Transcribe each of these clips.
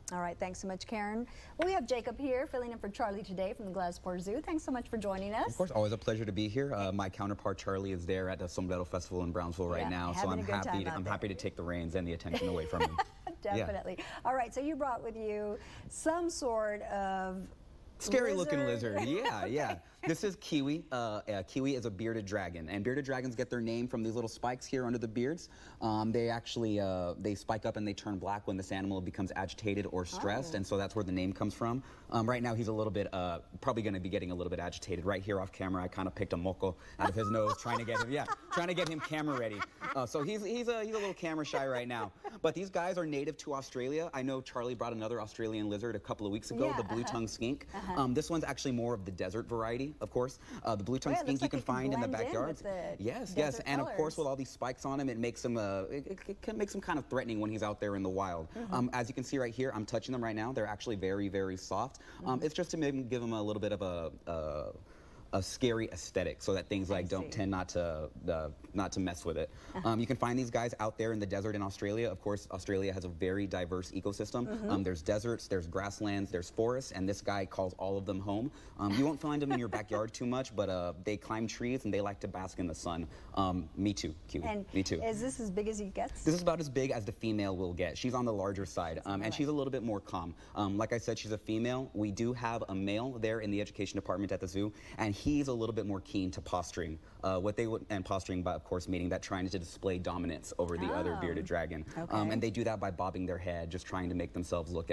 All right, thanks so much, Karen. Well, we have Jacob here filling in for Charlie today from the Gladysburg Zoo. Thanks so much for joining us. Of course, always a pleasure to be here. My counterpart Charlie is there at the Sombrero Festival in Brownsville right now, so I'm happy to take the reins and the attention away from him. Definitely. All right, so you brought with you some sort of scary looking lizard. Yeah. This is Kiwi. Kiwi is a bearded dragon, and bearded dragons get their name from these little spikes here under the beards. They actually they spike up and they turn black when this animal becomes agitated or stressed, and so that's where the name comes from. Right now he's a little bit probably going to be getting a little bit agitated. Right here off camera, I kind of picked a moco out of his nose, trying to get him camera ready. So he's a little camera shy right now. But these guys are native to Australia. I know Charlie brought another Australian lizard a couple of weeks ago, the blue-tongued skink. This one's actually more of the desert variety, of course. The blue-tongued skink you can find in the backyards. Yes, and of course with all these spikes on him, it makes him it can make him kind of threatening when he's out there in the wild. As you can see right here, I'm touching them right now. They're actually very, very soft. It's just to maybe give them a little bit of a scary aesthetic, so that things like don't tend not to mess with it. You can find these guys out there in the desert in Australia. Of course, Australia has a very diverse ecosystem. There's deserts, there's grasslands, there's forests, and this guy calls all of them home. You won't find them in your backyard too much, but they climb trees and they like to bask in the sun. Me too, Kiwi. And me too. Is this as big as he gets? This is about as big as the female will get. She's on the larger side, and she's a little bit more calm. Like I said, she's a female. We do have a male there in the education department at the zoo, and he's a little bit more keen to posturing. Posturing, by of course, meaning that trying to display dominance over the other bearded dragon. And they do that by bobbing their head, just trying to make themselves look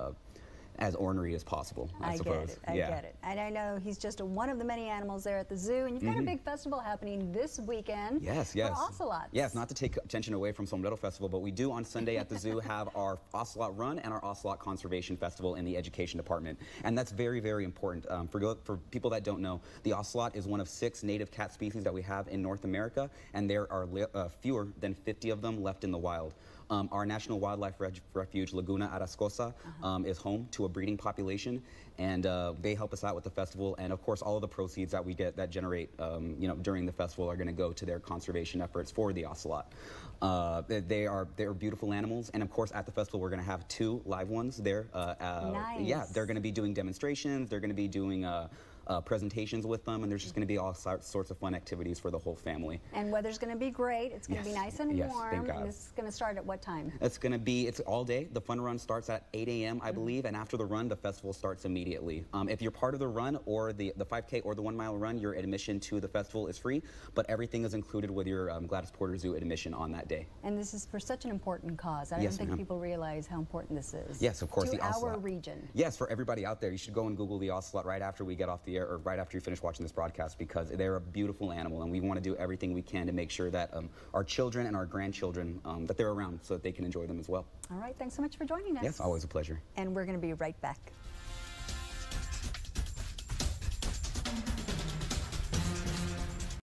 as ornery as possible, I suppose. I get it. And I know he's just one of the many animals there at the zoo, and you've got a big festival happening this weekend. Yes. For ocelots. Yes, not to take attention away from Sombrero Festival, but we do on Sunday at the zoo have our Ocelot Run and our Ocelot Conservation Festival in the education department. And that's very, very important. For people that don't know, the ocelot is one of 6 native cat species that we have in North America, and there are fewer than 50 of them left in the wild. Our National Wildlife Refuge, Laguna Arascosa, is home to a breeding population, and they help us out with the festival. And of course, all of the proceeds that we get that generate, during the festival are going to go to their conservation efforts for the ocelot. They're beautiful animals, and of course, at the festival, we're going to have 2 live ones there. Nice. Yeah, they're going to be doing demonstrations. They're going to be doing presentations with them, and there's just going to be all sorts of fun activities for the whole family. And weather's going to be great. It's going to be nice and warm. Thank God. And this is going to start at what time? It's all day. The fun run starts at 8 a.m. I believe, and after the run, the festival starts immediately. If you're part of the run or the 5K or the 1 mile run, your admission to the festival is free, but everything is included with your Gladys Porter Zoo admission on that day. And this is for such an important cause. I don't think people realize how important this is. Yes, of course. To the ocelot. our region. Yes, for everybody out there. You should go and Google the ocelot right after we get off the air, or right after you finish watching this broadcast, because they're a beautiful animal, and we want to do everything we can to make sure that our children and our grandchildren, that they're around so that they can enjoy them as well. All right, thanks so much for joining us. Yes, always a pleasure. And we're going to be right back.